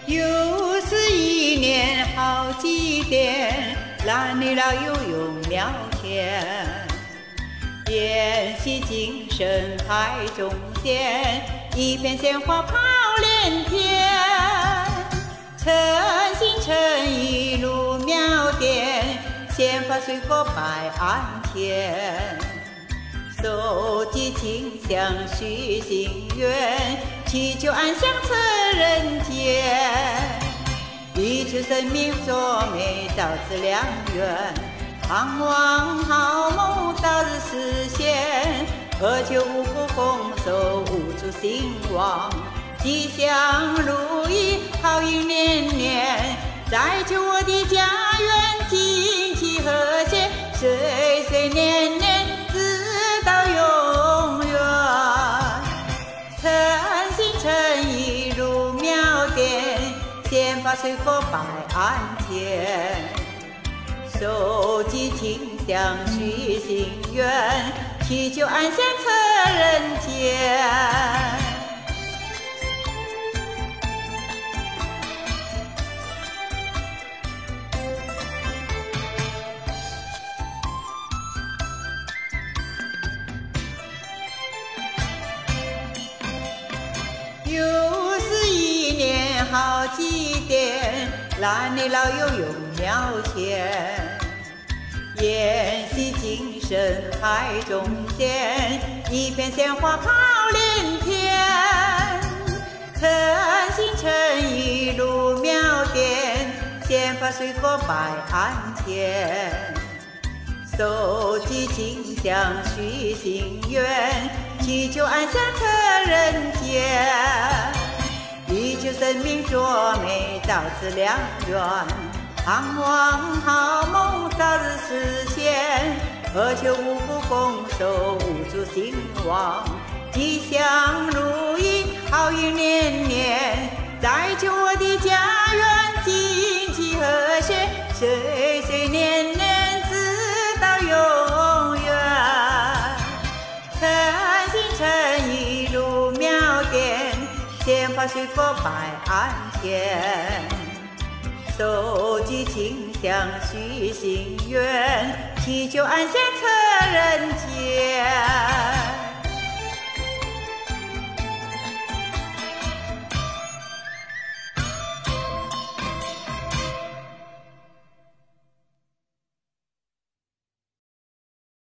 又是一年好几点，男女老幼永庙前。宴席精神海中仙，一片鲜花炮连天。诚心诚意入庙殿，鲜花水果摆案前。收集清香许心愿，祈求安详成人间。欲求生命作美早知良缘，盼望好梦早日实现。何求五谷丰收无处兴旺，吉祥如意好运连连。再求我的家园景气和谐，岁岁年年直到永远。诚心诚意入庙殿，鲜花水果摆案前。收集清香许心愿，祈求安详成人间。又是一年好几点，男女老幼永庙前。宴席精神海中仙，一片鲜花炮连天。诚心诚意入庙殿，鲜花水果摆案前。收集清香许心愿，祈求安详成人间。欲求生命作美早知良缘，盼望好梦早日实现。何求五谷丰收无处兴旺，吉祥如意好运连连。再求我的家园景气和谐，岁岁年年直到永远。诚心诚意入庙殿，鲜花水果摆案前。收集清香许心愿，祈求安详成人间。